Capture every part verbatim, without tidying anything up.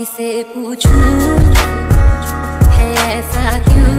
किसे पूछूं है ऐसा क्यों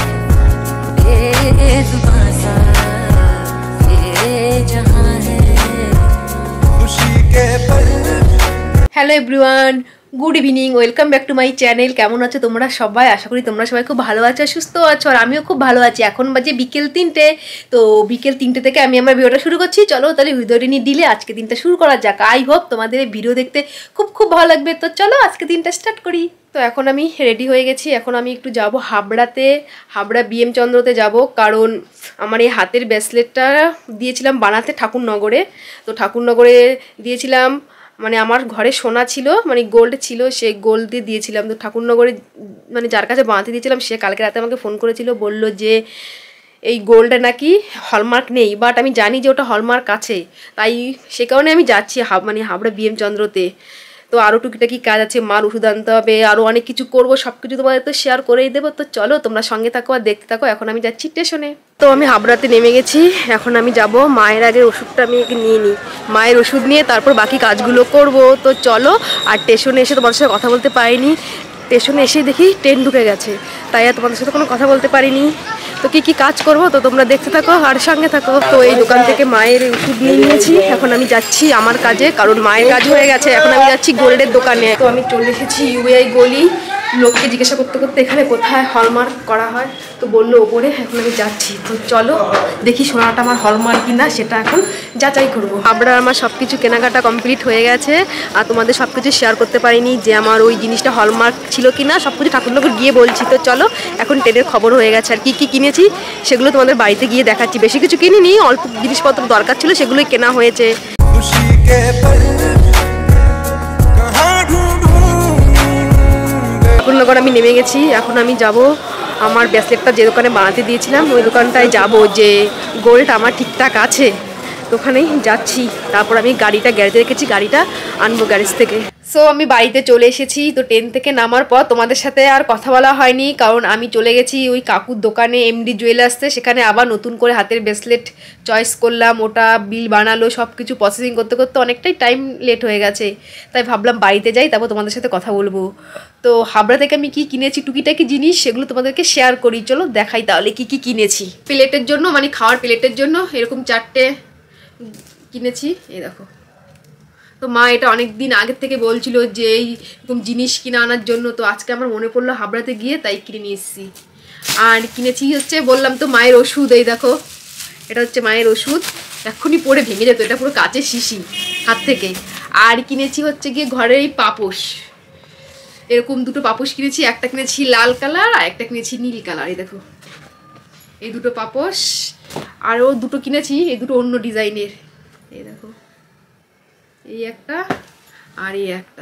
बेजुबां सा ये जहां है खुशी के पल। Hello everyone, good evening, welcome back to my channel. কেমন আছো তোমরা সবাই? আশা করি তোমরা সবাই খুব ভালো আছো, সুস্থ আছো, আর আমিও খুব ভালো আছি। এখন বাজে বিকেল তিনটে। তো বিকেল তিনটে থেকে আমি আমার ভিডিওটা শুরু করছি। চলো তাহলে ভিডিওটি নিয়ে দিলে আজকে দিনটা শুরু করা যাক। আই হোপ তোমাদের এই ভিডিও দেখতে খুব খুব ভালো লাগবে। তো চলো আজকে দিনটা স্টার্ট করি। তো এখন আমি রেডি হয়ে গেছি। এখন আমি একটু যাব হাবড়াতে, হাবড়া বিএম চন্দ্রতে যাব, কারণ আমার এই হাতের ব্রেসলেটটা দিয়েছিলাম বানাতে ঠাকুরনগরে। তো ঠাকুরনগরে দিয়েছিলাম, মানে আমার ঘরে সোনা ছিল, মানে গোল্ড ছিল, সে গোল্ড দিয়ে দিয়েছিলাম। তো ঠাকুরনগরে মানে যার কাছে বানাতে দিয়েছিলাম সে কালকে রাতে আমাকে ফোন করেছিল, বলল যে এই গোল্ডে নাকি হলমার্ক নেই, বাট আমি জানি যে ওটা হলমার্ক আছে, তাই সে কারণে আমি যাচ্ছি হাব মানে হাবড়া বিএম চন্দ্রতে। তো আরও টুকিটাকি কাজ আছে, মার ওষুধ আনতে হবে, আরও অনেক কিছু করবো, সব কিছু তোমাদের তো শেয়ার করেই দেবো। তো চলো তোমরা সঙ্গে থাকো আর দেখতে থাকো। এখন আমি যাচ্ছি স্টেশনে। তো আমি হাবড়াতে নেমে গেছি। এখন আমি যাব, মায়ের আগের ওষুধটা আমি নিয়ে নিই, মায়ের ওষুধ নিয়ে তারপর বাকি কাজগুলো করব। তো চলো। আর স্টেশনে এসে তোমাদের সাথে কথা বলতে পারিনি, স্টেশনে এসেই দেখি ট্রেন ঢুকে গেছে, তাই আর তোমাদের সাথে কোনো কথা বলতে পারিনি। তো কী কী কাজ করবো তো তোমরা দেখতে থাকো আর সঙ্গে থাকো। তো এই দোকান থেকে মায়ের ওষুধ নিয়ে নিয়েছি, এখন আমি যাচ্ছি আমার কাজে, কারণ মায়ের কাজ হয়ে গেছে। এখন আমি যাচ্ছি গোল্ডের দোকানে। তো আমি চলে এসেছি ইউআই গলি। লোককে জিজ্ঞাসা করতে করতে এখানে কোথায় হলমার্ক করা হয়, তো বললো ওপরে। এখন আমি যাচ্ছি। তো চলো দেখি সোনাটা আমার হলমার্ক কিনা সেটা এখন যাচাই করবো। হাবড়ার আমার সব কিছু কেনাকাটা কমপ্লিট হয়ে গেছে, আর তোমাদের সব কিছু শেয়ার করতে পারিনি যে আমার ওই জিনিসটা হলমার্ক ছিল কিনা, সব কিছু ঠাকুরনগর গিয়ে বলছি। তো চলো এখন ট্রেনের খবর হয়ে গেছে, আর কী কী কিনেছি সেগুলো তোমাদের বাড়িতে গিয়ে দেখাচ্ছি। বেশি কিছু কিনিনি, অল্প জিনিসপত্র দরকার ছিল সেগুলোই কেনা হয়েছে। ঠাকুরনগর আমি নেমে গেছি। এখন আমি যাব আমার ব্রেসলেটটা যে দোকানে বানাতে দিয়েছিলাম ওই দোকানটায় যাব, যে গোল্ড আমার ঠিকঠাক আছে। তো ওখানেই যাচ্ছি। তারপর আমি গাড়িটা গ্যারেজে রেখেছি, গাড়িটা আনবো গ্যারেজ থেকে। সো আমি বাড়িতে চলে এসেছি। তো ট্রেন থেকে নামার পর তোমাদের সাথে আর কথা বলা হয়নি, কারণ আমি চলে গেছি ওই কাকুর দোকানে, এমডি জুয়েলার্সে। সেখানে আবার নতুন করে হাতের ব্রেসলেট চয়েস করলাম, ওটা বিল বানালো, সব কিছু প্রসেসিং করতে করতে অনেকটাই টাইম লেট হয়ে গেছে, তাই ভাবলাম বাড়িতে যাই, তারপর তোমাদের সাথে কথা বলবো। তো হাবড়া থেকে আমি কি কিনেছি টুকিটাকি জিনিস সেগুলো তোমাদেরকে শেয়ার করি। চলো দেখাই তাহলে কি কি কিনেছি। প্লেটের জন্য, মানে খাওয়ার প্লেটের জন্য এরকম চারটে কিনেছি, এই দেখো। তো মা এটা অনেক দিন আগের থেকে বলছিল যে এইরকম জিনিস কিনে আনার জন্য, তো আজকে আমার মনে পড়লো হাবড়াতে গিয়ে, তাই কিনে নিয়ে এসেছি। আর কিনেছি হচ্ছে, বললাম তো, মায়ের ওষুধ। এই দেখো, এটা হচ্ছে মায়ের ওষুধ, এক্ষুনি পরে ভেঙে যেত, এটা পুরো কাচের শিশি হাত থেকে। আর কিনেছি হচ্ছে গিয়ে ঘরের এই পাপোশ, এরকম দুটো পাপোশ কিনেছি, একটা কিনেছি লাল কালার আর একটা কিনেছি নীল কালার। এই দেখো এই দুটো পাপোশ। আরও দুটো কিনেছি, এই দুটো অন্য ডিজাইনের। এই দেখো, এই একটা আর এই একটা।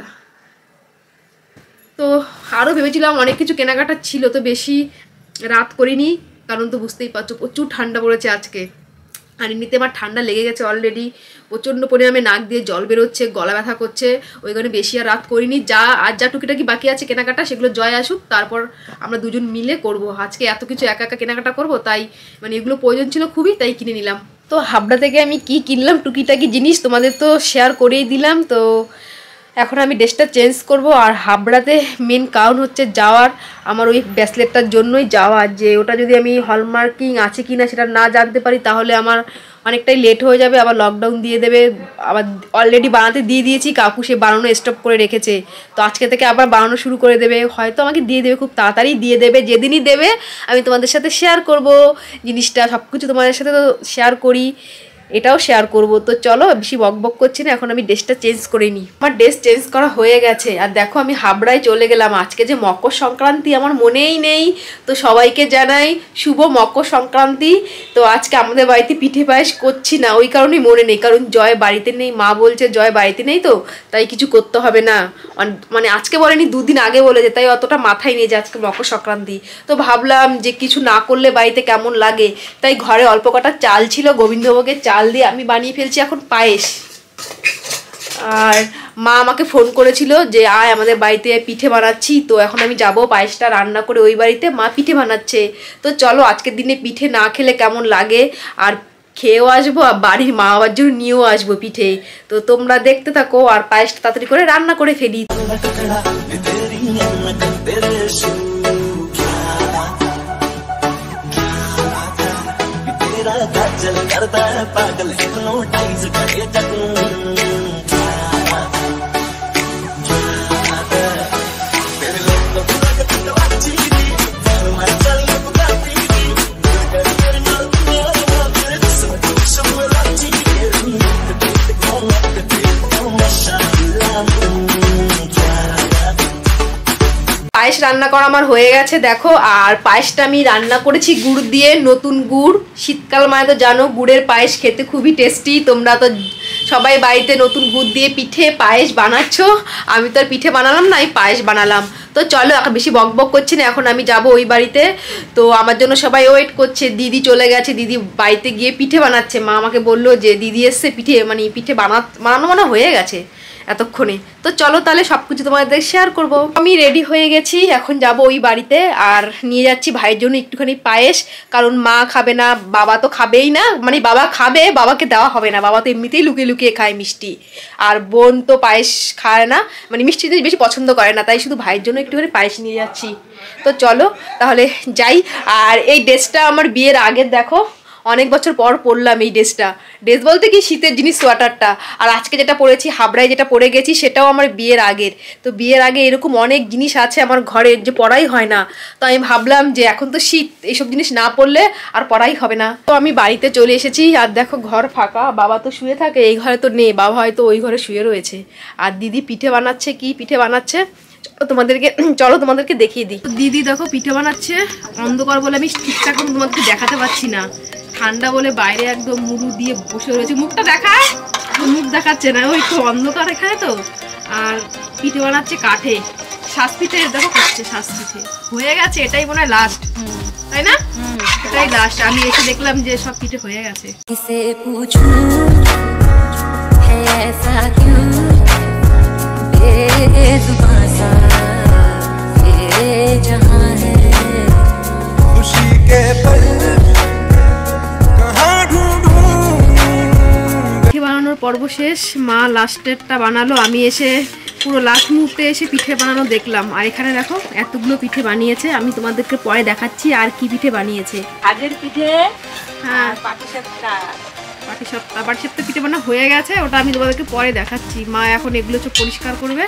তো আরও ভেবেছিলাম অনেক কিছু কেনাকাটা ছিল, তো বেশি রাত করিনি, কারণ তো বুঝতেই পারছো প্রচুর ঠান্ডা পড়েছে আজকে। আর এমনিতে আমার ঠান্ডা লেগে গেছে অলরেডি, প্রচণ্ড পরিমাণে নাক দিয়ে জল বেরোচ্ছে, গলা ব্যথা করছে, ওই কারণে বেশি আর রাত করিনি। যা আর যা টুকিটাকি বাকি আছে কেনাকাটা সেগুলো জয় আসুক, তারপর আমরা দুজন মিলে করব। আজকে এত কিছু একা একা কেনাকাটা করব, তাই মানে এগুলো প্রয়োজন ছিল খুবই, তাই কিনে নিলাম। তো হাবড়া থেকে আমি কি কিনলাম টুকিটাকি জিনিস তোমাদের তো শেয়ার করেই দিলাম। তো এখন আমি ড্রেসটা চেঞ্জ করব। আর হাবড়াতে মেন কারণ হচ্ছে যাওয়ার, আমার ওই ব্রেসলেটটার জন্যই যাওয়ার, যে ওটা যদি আমি হলমার্কিং আছে কি না সেটা না জানতে পারি তাহলে আমার অনেকটাই লেট হয়ে যাবে, আবার লকডাউন দিয়ে দেবে। আবার অলরেডি বানাতে দিয়ে দিয়েছি, কাকু সে বানানো স্টপ করে রেখেছে, তো আজকে থেকে আবার বানানো শুরু করে দেবে, হয়তো আমাকে দিয়ে দেবে, খুব তাড়াতাড়ি দিয়ে দেবে। যেদিনই দেবে আমি তোমাদের সাথে শেয়ার করব জিনিসটা, সব কিছু তোমাদের সাথে তো শেয়ার করি, এটাও শেয়ার করব। তো চলো বেশি বক বক করছি না, এখন আমি ড্রেসটা চেঞ্জ করে নিই। আমার ড্রেস চেঞ্জ করা হয়ে গেছে। আর দেখো আমি হাবড়ায় চলে গেলাম। আজকে যে মকর সংক্রান্তি আমার মনেই নেই, তো সবাইকে জানাই শুভ মকর সংক্রান্তি। তো আজকে আমাদের বাড়িতে পিঠে পায়েস করছি না, ওই কারণেই মনে নেই, কারণ জয় বাড়িতে নেই, মা বলছে জয় বাড়িতে নেই, তো তাই কিছু করতে হবে না। মানে আজকে বলেনি, দুদিন আগে বলেছে, তাই অতটা মাথায় নেই যে আজকে মকর সংক্রান্তি। তো ভাবলাম যে কিছু না করলে বাড়িতে কেমন লাগে, তাই ঘরে অল্প কটা চাল ছিল, গোবিন্দভোগের চাল দিয়ে আমি বানিয়ে ফেলছি এখন পায়েস। আর মা আমাকে ফোন করেছিল যে আয় আমাদের বাড়িতে পিঠে বানাচ্ছি, তো এখন আমি যাব পায়েসটা রান্না করে ওই বাড়িতে, মা পিঠে বানাচ্ছে। তো চলো আজকের দিনে পিঠে না খেলে কেমন লাগে, আর খেয়েও আসবো আর বাড়ির মা বাবার জন্য নিয়েও আসবো পিঠে। তো তোমরা দেখতে থাকো আর পায়েসটা তাড়াতাড়ি করে রান্না করে ফেলি। পায়েস রান্না করা আমার হয়ে গেছে দেখো। আর পায়েসটা আমি রান্না করেছি গুড় দিয়ে, নতুন গুড়। শীতকাল মানে তো জানো গুড়ের পায়েস খেতে খুবই টেস্টি। তোমরা তো সবাই বাড়িতে নতুন গুড় দিয়ে পিঠে পায়েস বানাচ্ছ, আমি তো আর পিঠে বানালাম না, আমি পায়েস বানালাম। তো চলো এখন বেশি বক বক করছি না, এখন আমি যাব ওই বাড়িতে। তো আমার জন্য সবাই ওয়েট করছে, দিদি চলে গেছে, দিদি বাড়িতে গিয়ে পিঠে বানাচ্ছে। মা আমাকে বললো যে দিদি এসছে পিঠে, মানে পিঠে বানা বানানো মানে হয়ে গেছে এতক্ষণে। তো চলো তাহলে সব কিছু তোমাদের শেয়ার করব। আমি রেডি হয়ে গেছি, এখন যাব ওই বাড়িতে। আর নিয়ে যাচ্ছি ভাইয়ের জন্য একটুখানি পায়েস, কারণ মা খাবে না, বাবা তো খাবেই না, মানে বাবা খাবে, বাবাকে দেওয়া হবে না, বাবা তো এমনিতেই লুকিয়ে লুকিয়ে খায় মিষ্টি। আর বোন তো পায়েস খায় না, মানে মিষ্টি তো বেশি পছন্দ করে না, তাই শুধু ভাইয়ের জন্য একটুখানি পায়েস নিয়ে যাচ্ছি। তো চলো তাহলে যাই। আর এই ড্রেসটা আমার বিয়ের আগের, দেখো অনেক বছর পর পরলাম এই ড্রেসটা। ড্রেস বলতে কি শীতের জিনিস, সোয়েটারটা। আর আজকে যেটা পরেছি হাবড়ায় যেটা পরে গেছি সেটাও আমার বিয়ের আগের। তো বিয়ের আগে এরকম অনেক জিনিস আছে আমার ঘরের যে পরাই হয় না। তো আমি ভাবলাম যে এখন তো শীত, এইসব জিনিস না পরলে আর পরাই হবে না। তো আমি বাড়িতে চলে এসেছি। আর দেখো ঘর ফাঁকা, বাবা তো শুয়ে থাকে, এই ঘরে তো নেই, বাবা হয়তো ওই ঘরে শুয়ে রয়েছে। আর দিদি পিঠে বানাচ্ছে, কি পিঠে বানাচ্ছে তোমাদেরকে চলো তোমাদেরকে দেখিয়ে দিই। দিদি দেখো পিঠে বানাচ্ছে, অন্ধকার বলে আমি ঠিকঠাক করে তোমাদেরকে দেখাতে পারছি না, ঠান্ডা বলে বাইরে একদম মুড়ু দিয়ে বসে রয়েছে। মুখটা দেখায়, মুখ দেখাচ্ছে না, ওই তো অন্ধকার এখানে তো। আর পিঠে বানাচ্ছে কাঠে, শ্বাস পিঠে দেখো করছে, শ্বাস পিঠে হয়ে গেছে, এটাই মনে হয় লাস্ট, তাই না? এটাই লাস্ট। আমি এসে দেখলাম যে সব পিঠে হয়ে গেছে। পিঠে বানানোর পর্ব শেষ, মা লাস্টেরটা বানালো, আমি এসে পুরো লাস্ট মুহূর্তে এসে পিঠে বানানো দেখলাম। আর এখানে দেখো এতগুলো পিঠে বানিয়েছে, আমি তোমাদেরকে পরে দেখাচ্ছি আর কি পিঠে বানিয়েছে। ভাজের পিঠে, হ্যাঁ পাটিসাপটা, পাটিসাপটা পাটিসাপটা পিঠে বানা হয়ে গেছে, ওটা আমি তোমাদেরকে পরে দেখাচ্ছি। মা এখন এগুলো সব পরিষ্কার করবে।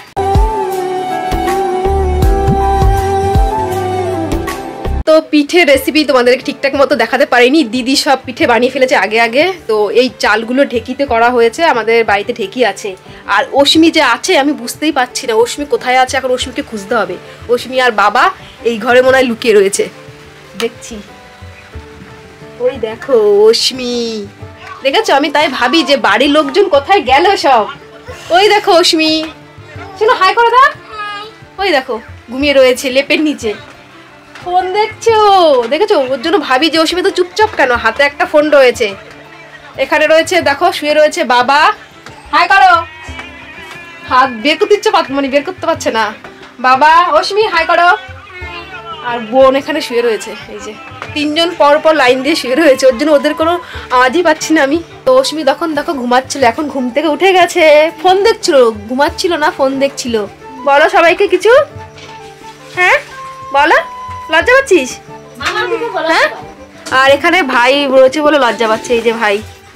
তো পিঠে রেসিপি তোমাদেরকে ঠিকঠাক মতো দেখাতে পারিনি, দিদি সব পিঠে বানিয়ে ফেলেছে আগে আগে। তো এই চালগুলো ঢেকিতে করা হয়েছে, আমাদের বাড়িতে ঢেকি আছে। আর অশ্মি যে আছে আমি বুঝতেই পারছি না অশ্মি কোথায় আছে, এখন অশ্মিকে খুঁজতে হবে। অশ্মি আর বাবা এই ঘরে মনে হয় লুকিয়ে রয়েছে, দেখছি। ওই দেখো অশ্মি, দেখেছো? আমি তাই ভাবি যে বাড়ির লোকজন কোথায় গেল সব। ওই দেখো অশ্মি, শোনো হাই করে দাও। ওই দেখো ঘুমিয়ে রয়েছে লেপের নিচে, ফোন দেখছো, দেখেছো? ওর জন্য ভাবি যে অশ্মি তো চুপচাপ কেন, হাতে একটা ফোন রয়েছে। এখানে রয়েছে দেখো শুয়ে রয়েছে বাবা, হাই করো। হাত বের করতে ইচ্ছে, মানে বের করতে পারছে না। বাবা, অশ্মি হাই করো। আর বোন এখানে শুয়ে রয়েছে, এই যে তিনজন পর পর লাইন দিয়ে শুয়ে রয়েছে, ওর জন্য ওদের কোনো আওয়াজই পাচ্ছি না আমি। তো অশ্মি তখন দেখো ঘুমাচ্ছিল, এখন ঘুম থেকে উঠে গেছে। ফোন দেখছিল, ঘুমাচ্ছিল না, ফোন দেখছিল। বলো সবাইকে কিছু, হ্যাঁ বলো, লজ্জা পাচ্ছিস? হ্যাঁ। আর এখানে ভাই রয়েছে বলে লজ্জা পাচ্ছে, এই যে ভাই।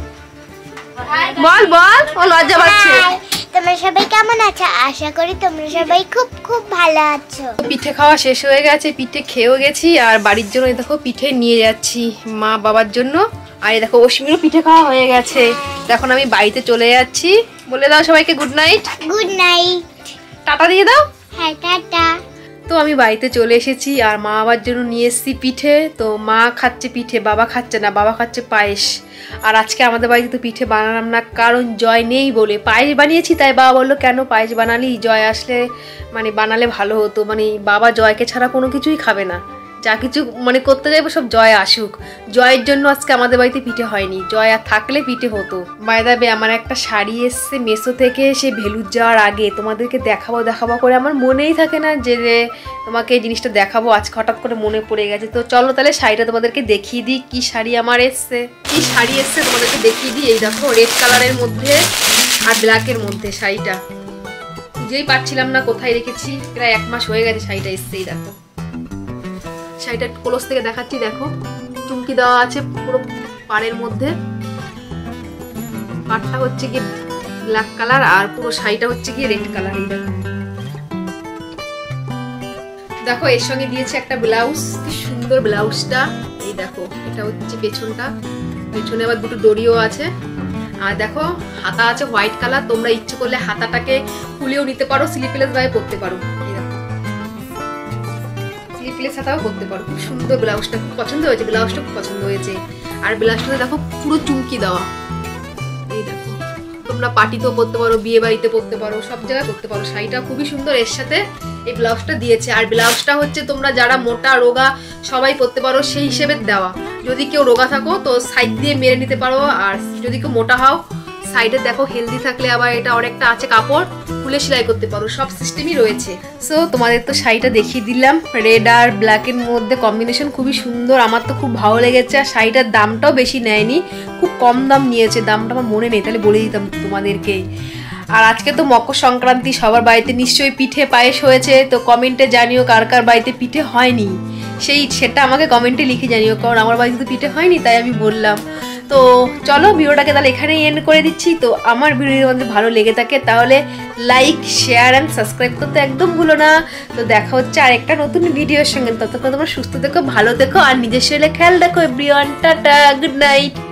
বল বল, ও লজ্জা পাচ্ছে। তোমরা সবাই কেমন আছো? আশা করি তোমরা সবাই খুব খুব ভালো আছো। পিঠে খাওয়া শেষ হয়ে গেছে, পিঠে খেয়েও গেছি। আর বাড়ির জন্য দেখো পিঠে নিয়ে যাচ্ছি মা বাবার জন্য। আর এই দেখো অশ্মিরও পিঠে খাওয়া হয়ে গেছে। এখন আমি বাড়িতে চলে যাচ্ছি। বলে দাও সবাইকে good night. Good night, tata দিয়ে দাও। হ্যাঁ টাটা। তো আমি বাড়িতে চলে এসেছি আর মা বাবার জন্য নিয়ে এসেছি পিঠে। তো মা খাচ্ছে পিঠে, বাবা খাচ্ছে না, বাবা খাচ্ছে পায়েস। আর আজকে আমাদের বাড়িতে তো পিঠে বানালাম না, কারণ জয় নেই বলে। পায়েস বানিয়েছি, তাই বাবা বললো কেন পায়েস বানালি, জয় আসলে মানে বানালে ভালো হতো। মানে বাবা জয়কে ছাড়া কোনো কিছুই খাবে না, যা কিছু মানে করতে যাবো সব জয় আসুক। জয়ের জন্য আজকে আমাদের বাড়িতে পিঠে হয়নি, জয় আর থাকলে পিঠে হতো। বাই দ্য ওয়ে আমার একটা শাড়ি এসছে মেসো থেকে, সে ভেলুর যাওয়ার আগে তোমাদেরকে দেখাবো দেখাবো করে আমার মনেই থাকে না যে তোমাকে এই জিনিসটা দেখাবো, আজকে হঠাৎ করে মনে পড়ে গেছে। তো চলো তাহলে শাড়িটা তোমাদেরকে দেখিয়ে দিই কি শাড়ি আমার এসছে। কি শাড়ি এসছে তোমাদেরকে দেখিয়ে দিই। এই দেখো রেড কালারের মধ্যে আর ব্ল্যাকের মধ্যে শাড়িটা, খুঁজেই পাচ্ছিলাম না কোথায় রেখেছি, প্রায় এক মাস হয়ে গেছে শাড়িটা এসছে। এই দেখো শাড়িটা ক্লোজ থেকে দেখাচ্ছি, দেখো চুমকি দেওয়া আছে পুরো পাড়ের মধ্যে, পাড়টা হচ্ছে কি ব্ল্যাক কালার আর পুরো শাড়িটা হচ্ছে কি রেড কালার। এই দেখো দেখো এর সঙ্গে দিয়েছে একটা ব্লাউজ, কি সুন্দর ব্লাউজটা। এই দেখো এটা হচ্ছে পেছনটা, পেছনে আবার দুটো দড়িও আছে। আর দেখো হাতা আছে হোয়াইট কালার, তোমরা ইচ্ছে করলে হাতাটাকে খুলেও নিতে পারো, স্লিপলেস ভাবে পরতে পারো। এই দেখো স্লিপলেস হাতাও পরতে পারো। খুব সুন্দর ব্লাউজটা, খুব পছন্দ হয়েছে, ব্লাউজটা খুব পছন্দ হয়েছে। আর ব্লাউজটাতে দেখো পুরো চুমকি দেওয়া। এই দেখো তোমরা পার্টিতেও পরতে পারো, বিয়ে বাড়িতে পরতে পারো, সব জায়গায় পরতে পারো। শাড়িটা খুবই সুন্দর, এর সাথে এই ব্লাউজটা দিয়েছে। আর ব্লাউজটা হচ্ছে তোমরা যারা মোটা রোগা সবাই পরতে পারো সেই হিসেবে দেওয়া। যদি কেউ রোগা থাকো তো সাইড দিয়ে মেরে নিতে পারো, আর যদি কেউ মোটা হও সাইডে দেখো হেলদি থাকলে আবার এটা অনেকটা আছে কাপড়, খুলে সেলাই করতে পারো, সব সিস্টেমই রয়েছে। সো তোমাদের তো শাড়িটা দেখিয়ে দিলাম, রেড আর ব্ল্যাকের মধ্যে কম্বিনেশন খুবই সুন্দর, আমার তো খুব ভালো লেগেছে। আর শাড়িটার দামটাও বেশি নেয়নি, খুব কম দাম নিয়েছে, দামটা আমার মনে নেই, তাহলে বলে দিতাম তোমাদেরকে। আর আজকে তো মকর সংক্রান্তি, সবার বাড়িতে নিশ্চয়ই পিঠে পায়েস হয়েছে, তো কমেন্টে জানিও কার কার বাড়িতে পিঠে হয়নি, সেই সেটা আমাকে কমেন্টে লিখে জানিও, কারণ আমার বাড়িতে তো পিঠে হয়নি তাই আমি বললাম। তো চলো ভিডিওটাকে তাহলে এখানেই এন্ড করে দিচ্ছি। তো আমার ভিডিও তোমাদের ভালো লেগে থাকে তাহলে লাইক শেয়ার অ্যান্ড সাবস্ক্রাইব করতে একদম ভুলো না। তো দেখা হচ্ছে আরেকটা নতুন ভিডিওর সঙ্গে, ততক্ষণ তোমরা সুস্থ থেকো, ভালো থেকো আর নিজের শরীরে খেয়াল রাখো। Everyone tata, good night.